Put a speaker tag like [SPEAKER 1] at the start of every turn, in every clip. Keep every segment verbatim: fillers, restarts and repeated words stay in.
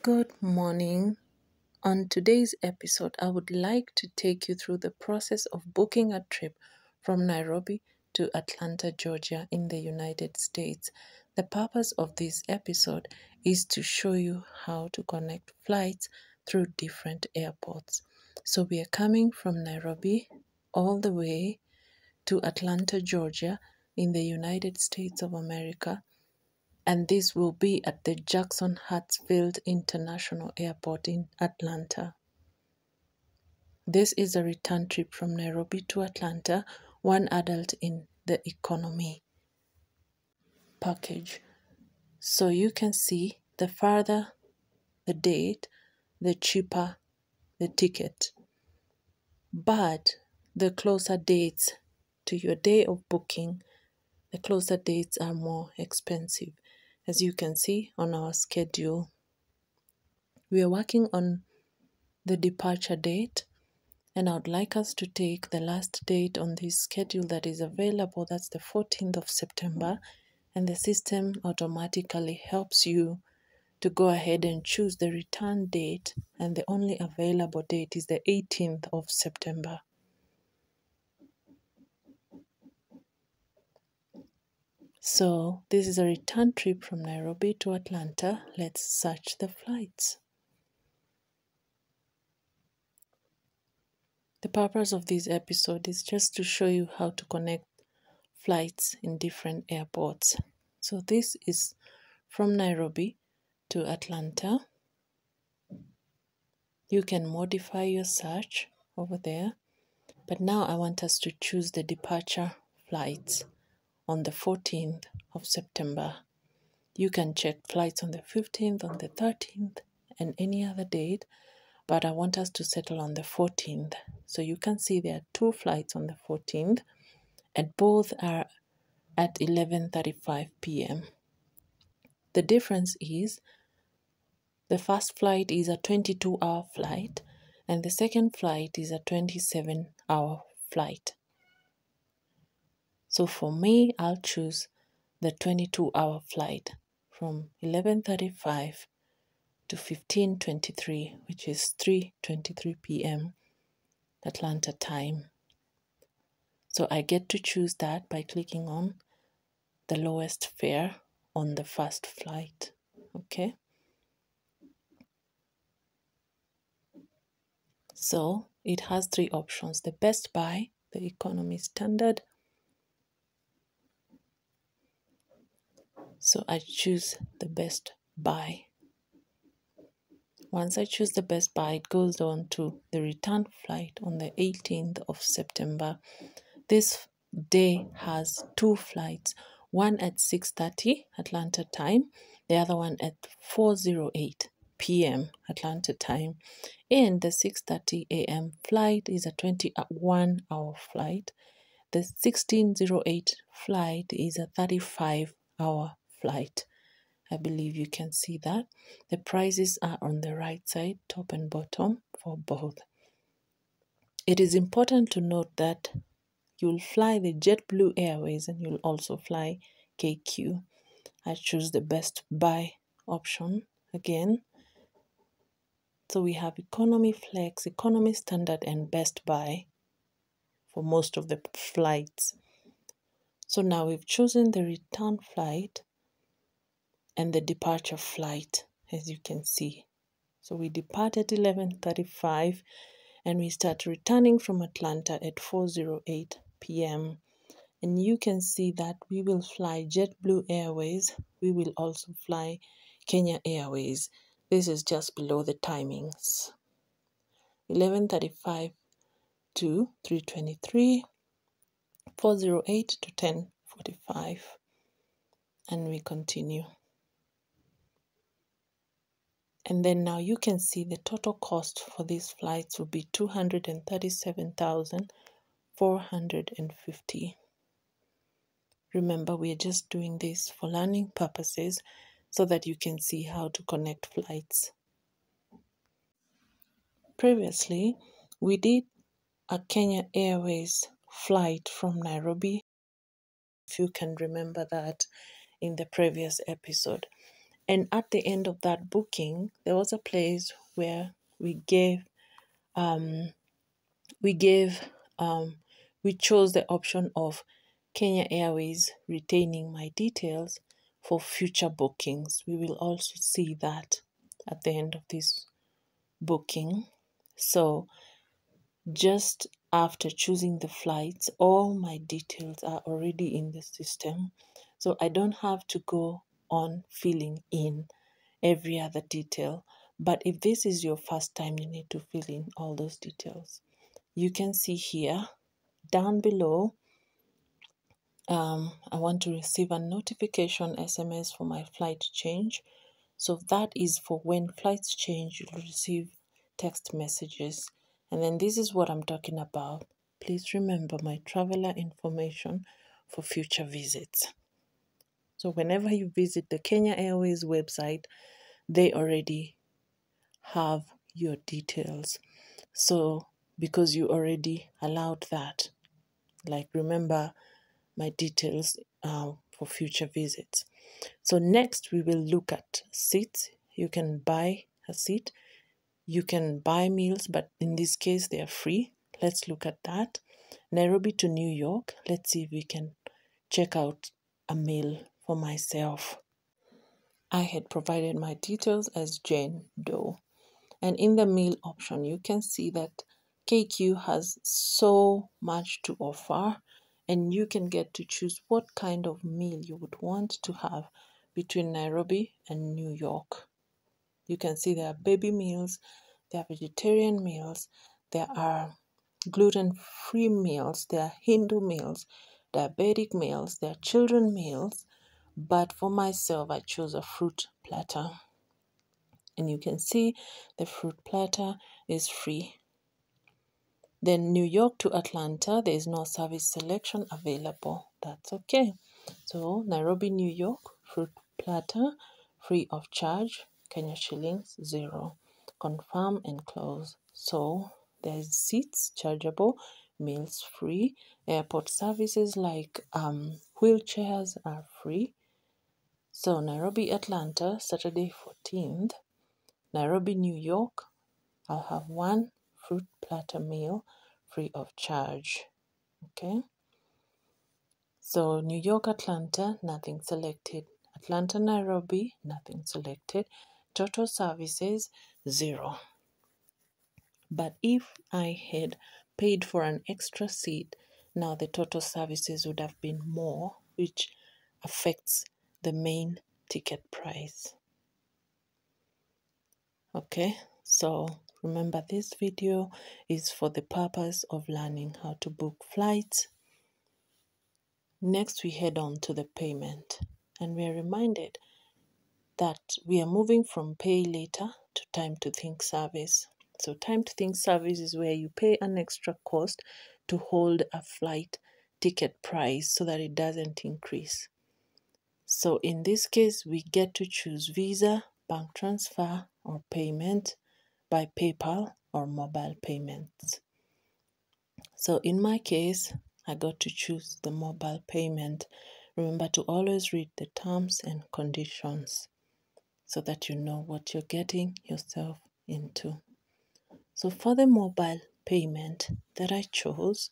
[SPEAKER 1] Good morning. On today's episode, I would like to take you through the process of booking a trip from Nairobi to Atlanta, Georgia, in the United States. The purpose of this episode is to show you how to connect flights through different airports. So, we are coming from Nairobi all the way to Atlanta, Georgia, in the United States of America, and this will be at the Jackson Hartsfield International Airport in Atlanta. This is a return trip from Nairobi to Atlanta, one adult in the economy package. So you can see the farther the date, the cheaper the ticket. But the closer dates to your day of booking, the closer dates are more expensive. As you can see on our schedule, we are working on the departure date, and I would like us to take the last date on this schedule that is available. That's the fourteenth of September, and the system automatically helps you to go ahead and choose the return date, and the only available date is the eighteenth of September. So this is a return trip from Nairobi to Atlanta. Let's search the flights. The purpose of this episode is just to show you how to connect flights in different airports. So this is from Nairobi to Atlanta. You can modify your search over there, but now I want us to choose the departure flights on the fourteenth of September. You can check flights on the fifteenth, on the thirteenth, and any other date, but I want us to settle on the fourteenth. So you can see there are two flights on the fourteenth, and both are at eleven thirty-five p m The difference is the first flight is a twenty-two hour flight, and the second flight is a twenty-seven hour flight. So for me, I'll choose the twenty-two hour flight from eleven thirty-five to fifteen twenty-three, which is three twenty-three p m Atlanta time. So I get to choose that by clicking on the lowest fare on the first flight. Okay. So it has three options: the best buy, the economy standard. So I choose the best buy. Once I choose the best buy, it goes on to the return flight on the eighteenth of September. This day has two flights, one at six thirty Atlanta time, the other one at four oh eight p m Atlanta time. And the six thirty a m flight is a twenty-one hour flight. The sixteen oh eight flight is a thirty-five hour flight. I believe you can see that. The prices are on the right side, top and bottom, for both. It is important to note that you'll fly the JetBlue Airways and you'll also fly K Q. I choose the best buy option again. So we have economy flex, economy standard, and best buy for most of the flights. So now we've chosen the return flight and the departure flight, as you can see. So we depart at eleven thirty-five and we start returning from Atlanta at four oh eight p m And you can see that we will fly JetBlue Airways. We will also fly Kenya Airways. This is just below the timings. eleven thirty-five to three twenty-three, four oh eight to ten forty-five. And we continue. And then now you can see the total cost for these flights will be two hundred thirty-seven thousand four hundred fifty. Remember, we are just doing this for learning purposes so that you can see how to connect flights. Previously, we did a Kenya Airways flight from Nairobi, if you can remember that in the previous episode. And at the end of that booking, there was a place where we gave um we gave um we chose the option of Kenya Airways retaining my details for future bookings. We will also see that at the end of this booking. So just after choosing the flights, all my details are already in the system. So I don't have to go on filling in every other detail. But if this is your first time, you need to fill in all those details. You can see here down below, um, I want to receive a notification S M S for my flight change. So that is for when flights change, you'll receive text messages. And then this is what I'm talking about. Please remember my traveler information for future visits. So whenever you visit the Kenya Airways website, they already have your details. So because you already allowed that, like remember my details uh, for future visits. So next we will look at seats. You can buy a seat. You can buy meals, but in this case they are free. Let's look at that. Nairobi to New York. Let's see if we can check out a meal for myself. I had provided my details as Jane Doe. And in the meal option, you can see that K Q has so much to offer, and you can get to choose what kind of meal you would want to have between Nairobi and New York. You can see there are baby meals, there are vegetarian meals, there are gluten-free meals, there are Hindu meals, diabetic meals, there are children meals, but for myself, I chose a fruit platter. And you can see the fruit platter is free. Then New York to Atlanta, there is no service selection available. That's okay. So Nairobi, New York, fruit platter, free of charge, Kenya shillings, zero. Confirm and close. So there's seats chargeable, meals free. Airport services like um, wheelchairs are free. So Nairobi, Atlanta, Saturday fourteenth. Nairobi, New York, I'll have one fruit platter meal free of charge. Okay. So New York, Atlanta, nothing selected. Atlanta, Nairobi, nothing selected. Total services, zero. But if I had paid for an extra seat, now the total services would have been more, which affects the main ticket price. Okay, so remember this video is for the purpose of learning how to book flights. Next, we head on to the payment, and we are reminded that we are moving from pay later to time to think service. So time to think service is where you pay an extra cost to hold a flight ticket price so that it doesn't increase. So in this case, we get to choose Visa, bank transfer, or payment by PayPal or mobile payments. So in my case, I got to choose the mobile payment. Remember to always read the terms and conditions so that you know what you're getting yourself into. So for the mobile payment that I chose,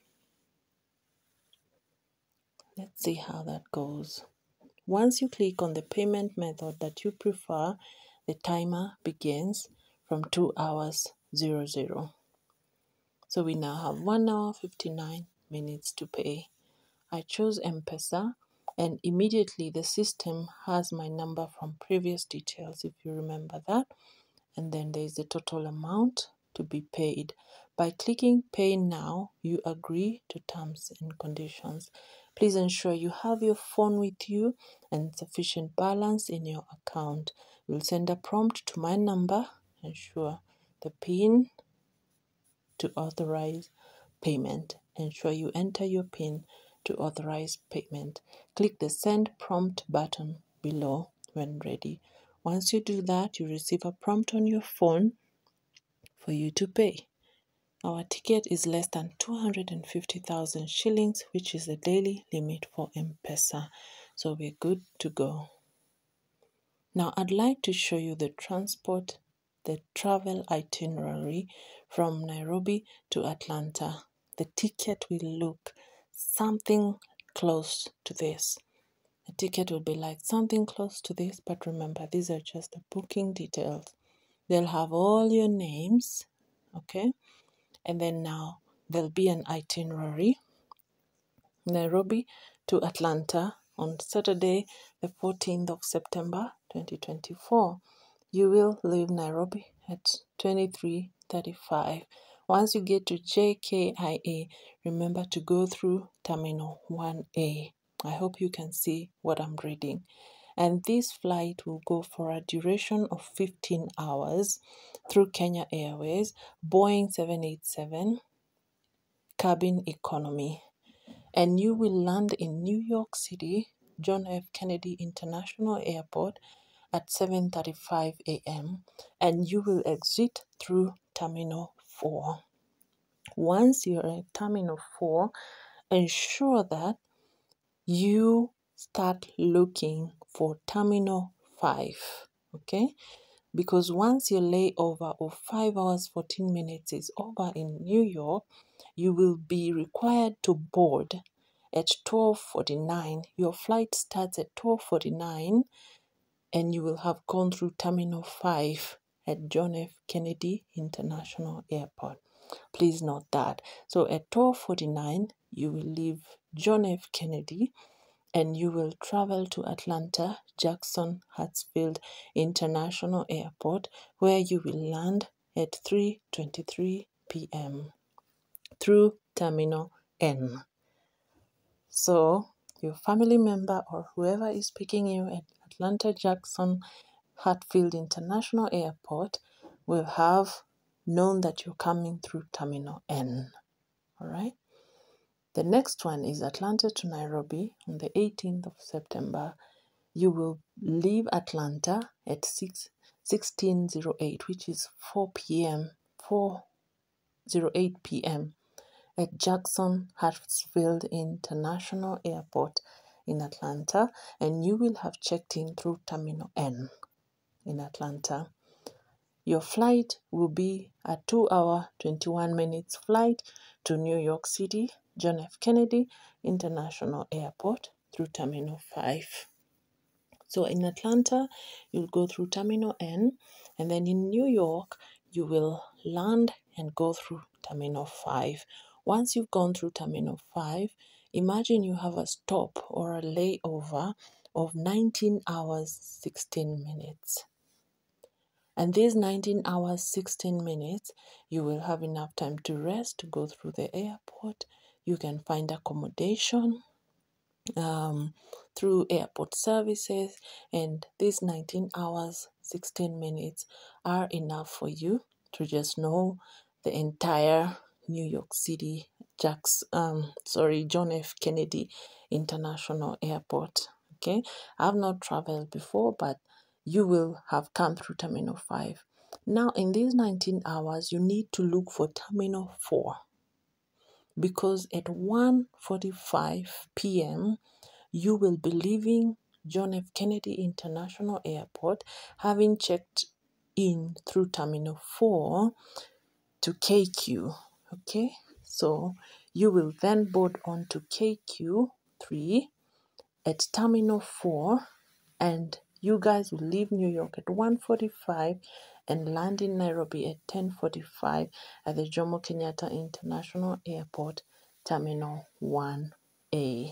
[SPEAKER 1] let's see how that goes. Once you click on the payment method that you prefer, the timer begins from two hours zero zero. So we now have one hour fifty-nine minutes to pay. I chose M-Pesa, and immediately the system has my number from previous details, if you remember that. And then there is the total amount to be paid. By clicking Pay Now, you agree to terms and conditions. Please ensure you have your phone with you and sufficient balance in your account. We'll send a prompt to my number. Ensure the PIN to authorize payment. Ensure you enter your PIN to authorize payment. Click the Send Prompt button below when ready. Once you do that, you receive a prompt on your phone for you to pay. Our ticket is less than two hundred fifty thousand shillings, which is the daily limit for M-Pesa. So we're good to go. Now, I'd like to show you the transport, the travel itinerary from Nairobi to Atlanta. The ticket will look something close to this. The ticket will be like something close to this, but remember, these are just the booking details. They'll have all your names, okay? And then now there'll be an itinerary. Nairobi to Atlanta on Saturday, the fourteenth of September twenty twenty-four. You will leave Nairobi at twenty-three thirty-five. Once you get to J K I A, remember to go through Terminal one A. I hope you can see what I'm reading. And this flight will go for a duration of fifteen hours through Kenya Airways, Boeing seven eighty-seven, cabin economy. And you will land in New York City, John F. Kennedy International Airport at seven thirty-five a m and you will exit through Terminal four. Once you're at Terminal four, ensure that you start looking for Terminal five, okay? Because once your layover of five hours fourteen minutes is over in New York, you will be required to board at twelve forty-nine. Your flight starts at twelve forty-nine and you will have gone through Terminal five at John F. Kennedy International Airport. Please note that. So at twelve forty-nine, you will leave John F. Kennedy and you will travel to Atlanta Jackson Hartsfield International Airport, where you will land at three twenty-three p m through Terminal N. So your family member or whoever is picking you at Atlanta Jackson Hartsfield International Airport will have known that you're coming through Terminal N. All right? The next one is Atlanta to Nairobi on the eighteenth of September. You will leave Atlanta at sixteen oh eight, which is four p m four oh eight p m at Jackson Hartsfield International Airport in Atlanta, and you will have checked in through Terminal N in Atlanta. Your flight will be a two hour, twenty-one minutes flight to New York City, John F. Kennedy International Airport through Terminal five. So in Atlanta, you'll go through Terminal N, and then in New York, you will land and go through Terminal five. Once you've gone through Terminal five, imagine you have a stop or a layover of nineteen hours, sixteen minutes. And these nineteen hours, sixteen minutes, you will have enough time to rest, to go through the airport. You can find accommodation um, through airport services, and these nineteen hours, sixteen minutes are enough for you to just know the entire New York City, Jacks, um, sorry, John F. Kennedy International Airport. Okay, I've not traveled before, but you will have come through Terminal five. Now, in these nineteen hours, you need to look for Terminal four, because at one forty-five p m you will be leaving John F. Kennedy International Airport, having checked in through Terminal four to K Q. Okay, so you will then board on to K Q three at Terminal four, and you guys will leave New York at one forty-five and land in Nairobi at ten forty-five at the Jomo Kenyatta International Airport, Terminal one A.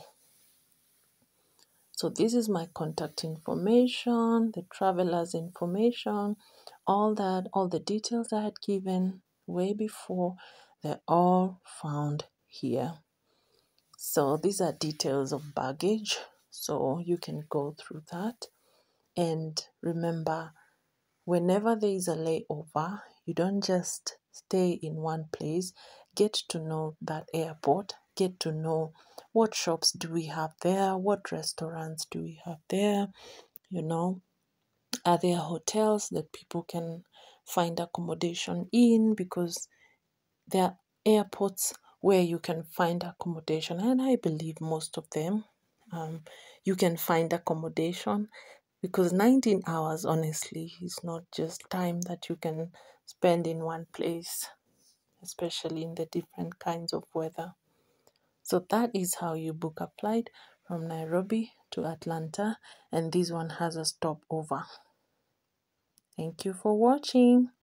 [SPEAKER 1] So this is my contact information, the traveler's information, all that, all the details I had given way before, they're all found here. So these are details of baggage, so you can go through that. And remember, whenever there is a layover, you don't just stay in one place. Get to know that airport, get to know what shops do we have there, what restaurants do we have there, you know, are there hotels that people can find accommodation in, because there are airports where you can find accommodation, and I believe most of them, um, you can find accommodation. because nineteen hours, honestly, is not just time that you can spend in one place, especially in the different kinds of weather. So that is how you book a flight from Nairobi to Atlanta, and this one has a stopover. Thank you for watching.